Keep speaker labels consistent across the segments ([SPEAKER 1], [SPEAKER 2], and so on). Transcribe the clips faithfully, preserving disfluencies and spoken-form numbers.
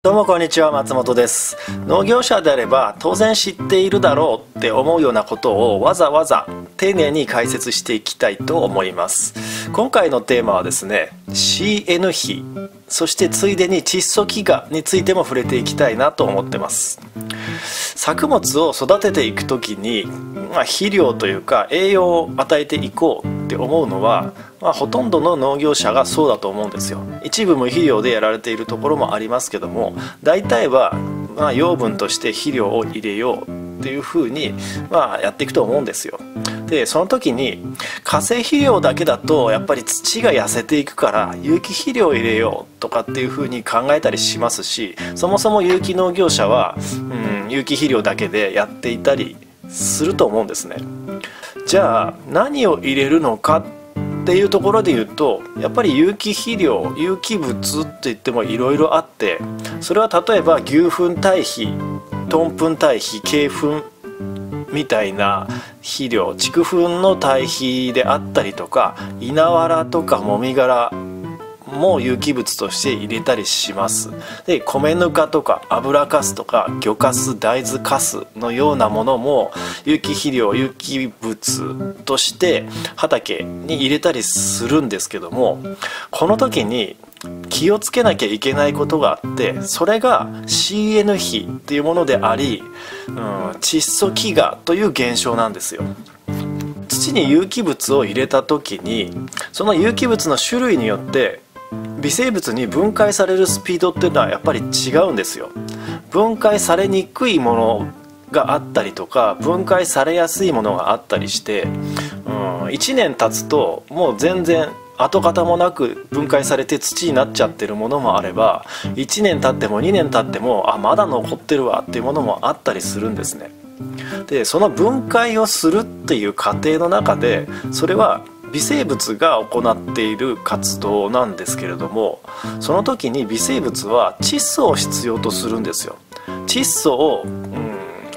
[SPEAKER 1] どうもこんにちは、松本です。農業者であれば当然知っているだろうって思うようなことをわざわざ丁寧に解説していきたいと思います。今回のテーマはですね シーエヌ 比、そしてついでに窒素飢餓についても触れていきたいなと思ってます。作物を育てていくときに、まあ、肥料というか栄養を与えていこうって思うのは、まあ、ほとんどの農業者がそうだと思うんですよ。一部無肥料でやられているところもありますけども、大体はまあ養分として肥料を入れようっていうふうにまあやっていくと思うんですよ。でその時に化成肥料だけだとやっぱり土が痩せていくから有機肥料を入れようとかっていうふうに考えたりしますし、そもそも有機農業者は、うん、有機肥料だけでやっていたりすると思うんですね。じゃあ何を入れるのかっていうところで言うと、やっぱり有機肥料、有機物って言ってもいろいろあって、それは例えば牛糞堆肥、豚糞堆肥、鶏糞みたいな肥料、畜糞の堆肥であったりとか、稲わらとかもみ殻も有機物として入れたりします。で米ぬかとか油かすとか魚かす、大豆かすのようなものも有機肥料、有機物として畑に入れたりするんですけども、この時に気をつけなきゃいけないことがあって、それが シーエヌ 比っていうものであり、うん、窒素飢餓という現象なんですよ。土に有機物を入れた時に、その有機物の種類によって微生物に分解されるスピードっていうのはやっぱり違うんですよ。分解されにくいものがあったりとか、分解されやすいものがあったりして、うん、いちねん経つともう全然跡形もなく分解されて土になっちゃってるものもあれば、いちねん経ってもにねん経ってもあまだ残ってるわっていうものもあったりするんですね。でその分解をするっていう過程の中で、それは微生物が行っている活動なんですけれども、その時に微生物は窒素を必要とするんですよ。窒素を、うん、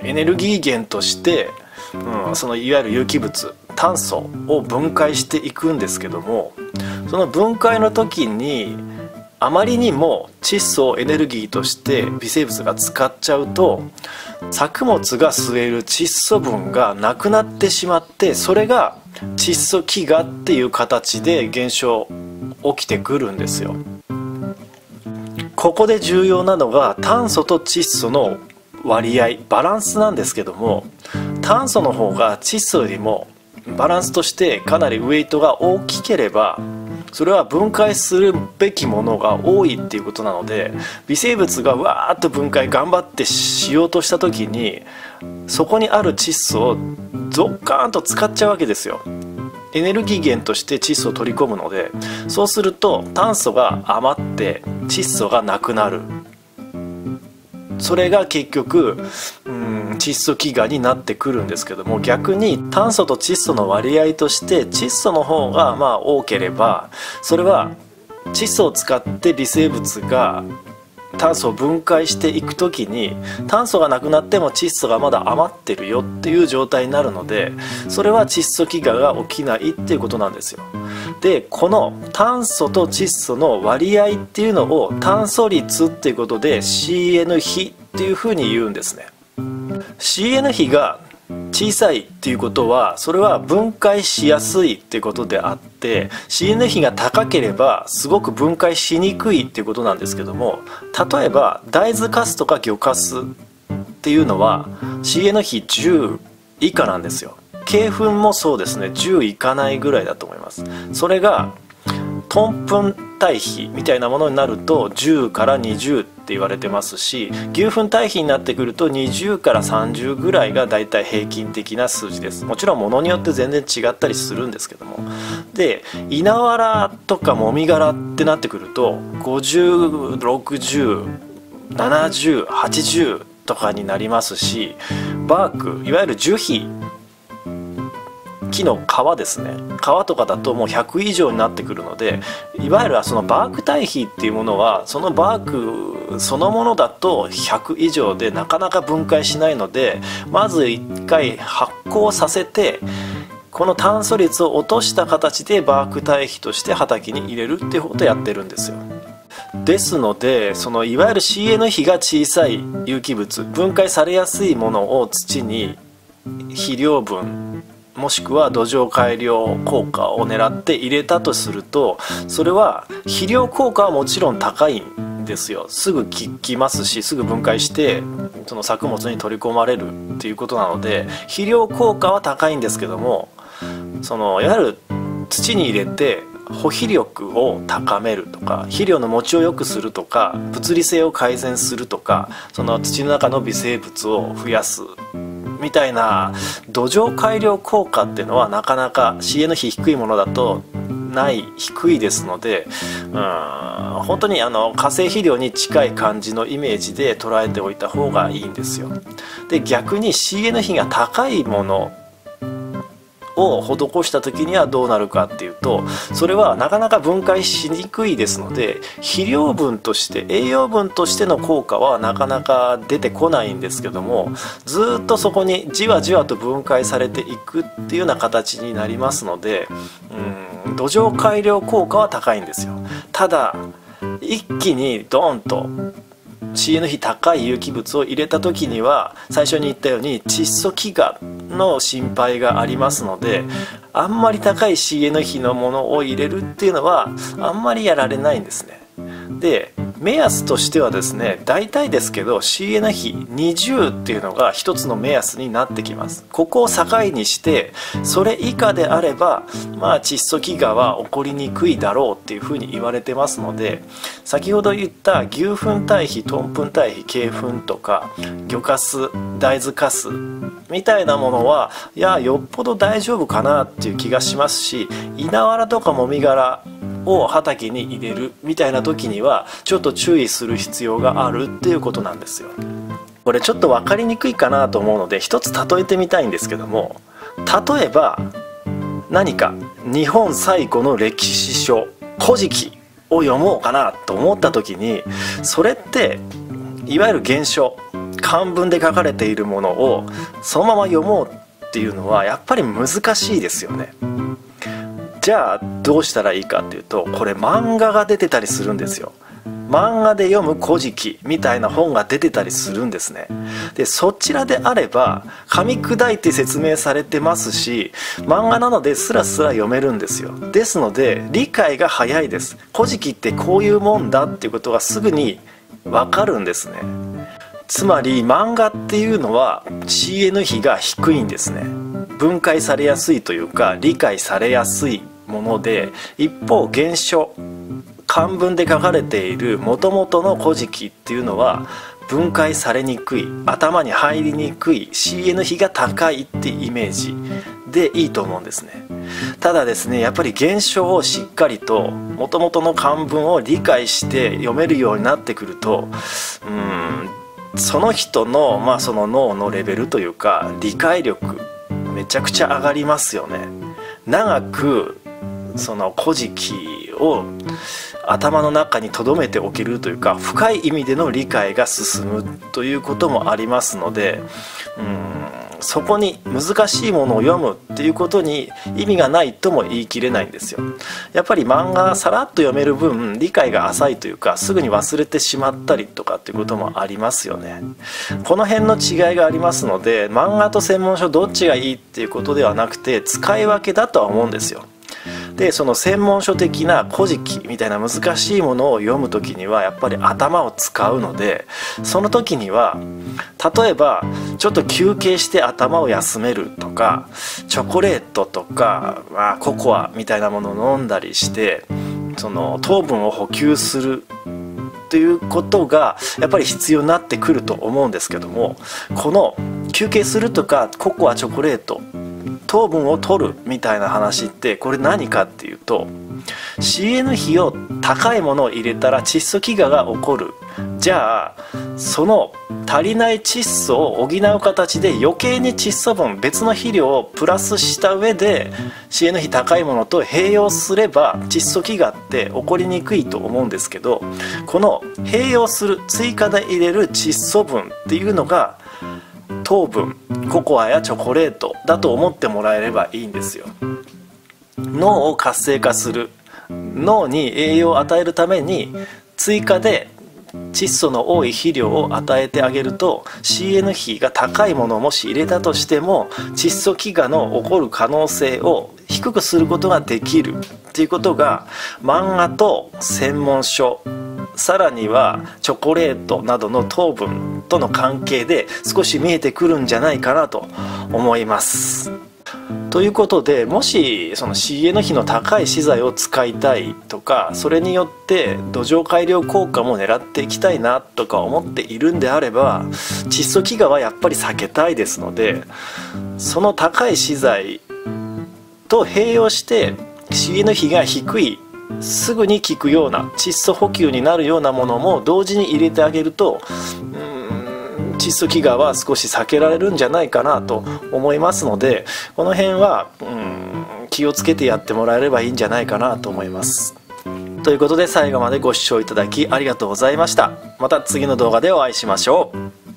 [SPEAKER 1] エネルギー源として、うん、そのいわゆる有機物炭素を分解していくんですけども、その分解の時にあまりにも窒素をエネルギーとして微生物が使っちゃうと、作物が吸える窒素分がなくなってしまって、それが窒素飢餓っていう形で現象起きてくるんですよ。ここで重要なのが炭素と窒素の割合、バランスなんですけども、炭素の方が窒素よりもバランスとしてかなりウエイトが大きければ、それは分解するべきものが多いっていうことなので、微生物がわーっと分解頑張ってしようとした時に、そこにある窒素をドッカーンと使っちゃうわけですよ。エネルギー源として窒素を取り込むので、そうすると炭素が余って窒素がなくなる。それが結局、うん、窒素飢餓になってくるんですけども、逆に炭素と窒素の割合として窒素の方がまあ多ければ、それは窒素を使って微生物が炭素を分解していくときに、炭素がなくなっても窒素がまだ余ってるよっていう状態になるので、それは窒素飢餓が起きないっていうことなんですよ。でこの炭素と窒素の割合っていうのを炭素率っていうことで シーエヌ 比っていうふうに言うんですね。 シーエヌ 比が小さいっていうことは、それは分解しやすいっていうことであって、 シーエヌ 比が高ければすごく分解しにくいっていうことなんですけども、例えば大豆かすとか魚かすっていうのは シーエヌ 比じゅう以下なんですよ。鶏糞もそうですね、じゅういかないぐらいだと思います。それが豚糞堆肥みたいなものになるとじゅうからにじゅうって言われてますし、牛糞堆肥になってくるとにじゅうからさんじゅうぐらいがだいたい平均的な数字です。もちろんものによって全然違ったりするんですけども、で稲わらとかもみ殻ってなってくるとごじゅう、ろくじゅう、ななじゅう、はちじゅうとかになりますし、バーク、いわゆる樹皮、木の皮ですね、皮とかだともうひゃく以上になってくるので、いわゆるそのバーク堆肥っていうものは、そのバークそのものだとひゃく以上でなかなか分解しないので、まずいっかい発酵させて、この炭素率を落とした形でバーク堆肥として畑に入れるっていうことをやってるんですよ。 ですので、そのいわゆる シーエヌ 比が小さい有機物、分解されやすいものを土に肥料分もしくは土壌改良効果を狙って入れたとすると、それは肥料効果はもちろん高いんですよ。すぐ効きますし、すぐ分解してその作物に取り込まれるっていうことなので、肥料効果は高いんですけども、そのいわゆる土に入れて保肥力を高めるとか、肥料の持ちを良くするとか、物理性を改善するとか、その土の中の微生物を増やすみたいな土壌改良効果っていうのはなかなか シーエヌ 比低いものだとない低いですので、うん、本当にあの化成肥料に近い感じのイメージで捉えておいた方がいいんですよ。で、逆に シーエヌ 比が高いものを施した時にはどうなるかっていうと、それはなかなか分解しにくいですので、肥料分として栄養分としての効果はなかなか出てこないんですけども、ずっとそこにじわじわと分解されていくっていうような形になりますので、うん、土壌改良効果は高いんですよ。ただ一気にドーンと シーエヌ 比高い有機物を入れた時には、最初に言ったように窒素飢餓の心配がありますので、あんまり高い シーエヌ 比のものを入れるっていうのはあんまりやられないんですね。で、目安としてはですね、大体ですけど シーエヌ 比にじゅうっていうのが一つの目安になってきます。ここを境にして、それ以下であればまあ窒素飢餓は起こりにくいだろうっていうふうに言われてますので、先ほど言った牛糞堆肥、豚糞堆肥、鶏糞とか魚かす、大豆かすみたいなものは、いやよっぽど大丈夫かなっていう気がしますし、稲わらとかもみ殻を畑に入れるみたいな時にはちょっと注意する必要があるっていうことなんですよ。これちょっと分かりにくいかなと思うので一つ例えてみたいんですけども、例えば何か日本最古の歴史書「古事記」を読もうかなと思った時に、それっていわゆる原書漢文で書かれているものをそのまま読もうっていうのはやっぱり難しいですよね。じゃあどうしたらいいかっていうと、これ漫画が出てたりするんですよ。漫画で読む古事記みたいな本が出てたりするんですね。で、そちらであれば噛み砕いて説明されてますし、漫画なのでスラスラ読めるんですよ。ですので理解が早いです。古事記ってこういうもんだっていうことがすぐに分かるんですね。つまり漫画っていうのは シーエヌ 比が低いんですね。分解されやすいというか理解されやすいもので、一方原書漢文で書かれている元々の古事記っていうのは分解されにくい、頭に入りにくい、 シーエヌ 比が高いってイメージでいいと思うんですね。ただですね、やっぱり原書をしっかりと元々の漢文を理解して読めるようになってくると、うーんその人の、まあ、その脳のレベルというか理解力めちゃくちゃ上がりますよね。長くその古事記を頭の中に留めておけるというか、深い意味での理解が進むということもありますので、うーんそこに難しいものを読むっていうことに意味がないとも言い切れないんですよ。やっぱり漫画さらっと読める分理解が浅いというか、すぐに忘れてしまったりとかっていうこともありますよね。この辺の違いがありますので、漫画と専門書どっちがいいっていうことではなくて使い分けだとは思うんですよ。で、その専門書的な古事記みたいな難しいものを読む時にはやっぱり頭を使うので、その時には例えばちょっと休憩して頭を休めるとか、チョコレートとか、まあ、ココアみたいなものを飲んだりしてその糖分を補給するということがやっぱり必要になってくると思うんですけども、この休憩するとかココア、チョコレート、糖分を取るみたいな話ってこれ何かっていうと、 シーエヌ 比を高いものを入れたら窒素飢餓が起こる。じゃあその足りない窒素を補う形で余計に窒素分、別の肥料をプラスした上で シーエヌ 比高いものと併用すれば窒素飢餓って起こりにくいと思うんですけど、この併用する追加で入れる窒素分っていうのが糖分、ココアやチョコレートだと思ってもらえればいいんですよ。脳を活性化する、脳に栄養を与えるために追加で窒素の多い肥料を与えてあげると シーエヌ 比が高いものをもし入れたとしても窒素飢餓の起こる可能性を低くすることができるっていうことが漫画と専門書、さらにはチョコレートなどの糖分との関係で少し見えてくるんじゃないかなと思います。ということで、もしその シーエヌ 比の高い資材を使いたいとか、それによって土壌改良効果も狙っていきたいなとか思っているんであれば、窒素飢餓はやっぱり避けたいですので、その高い資材と併用して シーエヌ 比が低い、すぐに効くような窒素補給になるようなものも同時に入れてあげると、うーん窒素飢餓は少し避けられるんじゃないかなと思いますので、この辺はうん気をつけてやってもらえればいいんじゃないかなと思います。ということで、最後までご視聴いただきありがとうございました。また次の動画でお会いしましょう。